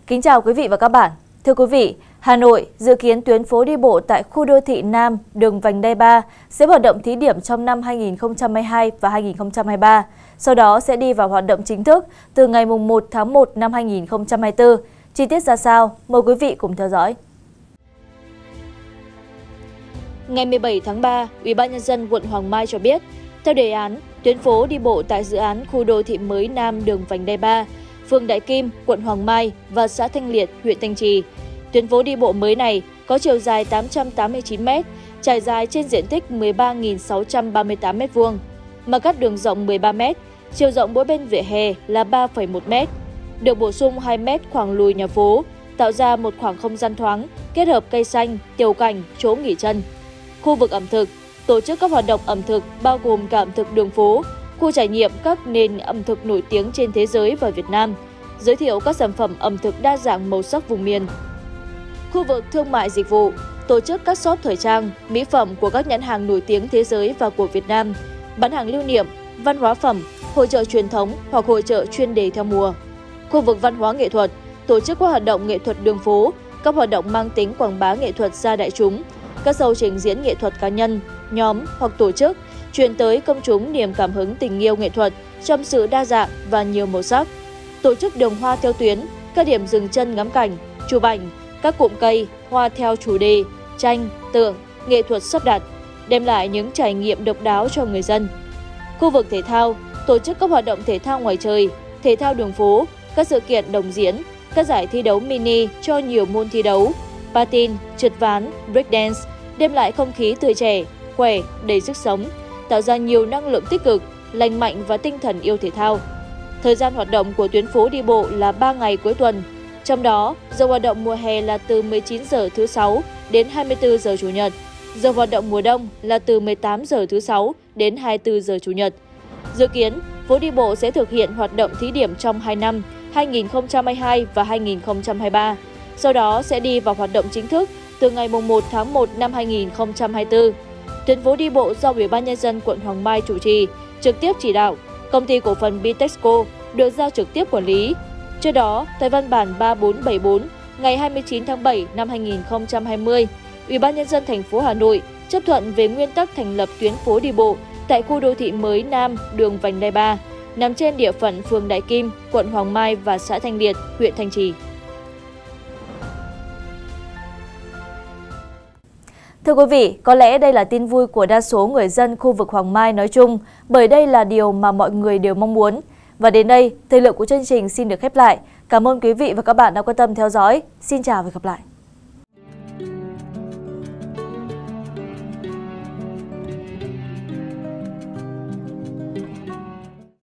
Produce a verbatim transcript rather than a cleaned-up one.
Kính chào quý vị và các bạn. Thưa quý vị, Hà Nội dự kiến tuyến phố đi bộ tại khu đô thị Nam, đường vành đai ba sẽ hoạt động thí điểm trong năm hai nghìn không trăm hai mươi hai và hai nghìn không trăm hai mươi ba. Sau đó sẽ đi vào hoạt động chính thức từ ngày mùng một tháng một năm hai nghìn không trăm hai mươi tư. Chi tiết ra sao? Mời quý vị cùng theo dõi. Ngày mười bảy tháng ba, Ủy ban nhân dân quận Hoàng Mai cho biết, theo đề án, tuyến phố đi bộ tại dự án khu đô thị mới Nam đường vành đai ba, phường Đại Kim, quận Hoàng Mai và xã Thanh Liệt, huyện Thanh Trì. Tuyến phố đi bộ mới này có chiều dài tám trăm tám mươi chín mét, trải dài trên diện tích mười ba nghìn sáu trăm ba mươi tám mét vuông, mặt cắt đường rộng mười ba mét, chiều rộng mỗi bên vỉa hè là ba phẩy một mét, được bổ sung hai mét khoảng lùi nhà phố, tạo ra một khoảng không gian thoáng, kết hợp cây xanh, tiểu cảnh, chỗ nghỉ chân. Khu vực ẩm thực, tổ chức các hoạt động ẩm thực bao gồm cả ẩm thực đường phố, khu trải nghiệm các nền ẩm thực nổi tiếng trên thế giới và Việt Nam, giới thiệu các sản phẩm ẩm thực đa dạng màu sắc vùng miền. Khu vực thương mại dịch vụ, tổ chức các shop thời trang, mỹ phẩm của các nhãn hàng nổi tiếng thế giới và của Việt Nam, bán hàng lưu niệm, văn hóa phẩm, hội chợ truyền thống hoặc hội chợ chuyên đề theo mùa. Khu vực văn hóa nghệ thuật, tổ chức các hoạt động nghệ thuật đường phố, các hoạt động mang tính quảng bá nghệ thuật ra đại chúng, các show trình diễn nghệ thuật cá nhân, nhóm hoặc tổ chức, truyền tới công chúng niềm cảm hứng tình yêu nghệ thuật trong sự đa dạng và nhiều màu sắc. Tổ chức đường hoa theo tuyến, các điểm dừng chân ngắm cảnh, chụp ảnh, các cụm cây, hoa theo chủ đề, tranh, tượng, nghệ thuật sắp đặt, đem lại những trải nghiệm độc đáo cho người dân. Khu vực thể thao, tổ chức các hoạt động thể thao ngoài trời, thể thao đường phố, các sự kiện đồng diễn, các giải thi đấu mini cho nhiều môn thi đấu, patin, trượt ván, breakdance, đem lại không khí tươi trẻ, khỏe, đầy sức sống, tạo ra nhiều năng lượng tích cực, lành mạnh và tinh thần yêu thể thao. Thời gian hoạt động của tuyến phố đi bộ là ba ngày cuối tuần, trong đó giờ hoạt động mùa hè là từ mười chín giờ thứ sáu đến hai mươi tư giờ chủ nhật, giờ hoạt động mùa đông là từ mười tám giờ thứ sáu đến hai mươi tư giờ chủ nhật. Dự kiến, phố đi bộ sẽ thực hiện hoạt động thí điểm trong hai năm hai nghìn không trăm hai mươi hai và hai nghìn không trăm hai mươi ba, sau đó sẽ đi vào hoạt động chính thức từ ngày mùng một tháng một năm hai nghìn không trăm hai mươi tư. Tuyến phố đi bộ do Ủy ban nhân dân quận Hoàng Mai chủ trì, trực tiếp chỉ đạo, công ty cổ phần Bitexco được giao trực tiếp quản lý. Trước đó, tại văn bản ba bốn bảy bốn ngày hai mươi chín tháng bảy năm hai nghìn không trăm hai mươi, Ủy ban nhân dân thành phố Hà Nội chấp thuận về nguyên tắc thành lập tuyến phố đi bộ tại khu đô thị mới Nam đường vành đai ba, nằm trên địa phận phường Đại Kim, quận Hoàng Mai và xã Thanh Liệt, huyện Thanh Trì. Thưa quý vị, có lẽ đây là tin vui của đa số người dân khu vực Hoàng Mai nói chung, bởi đây là điều mà mọi người đều mong muốn. Và đến đây, thời lượng của chương trình xin được khép lại. Cảm ơn quý vị và các bạn đã quan tâm theo dõi. Xin chào và hẹn gặp lại.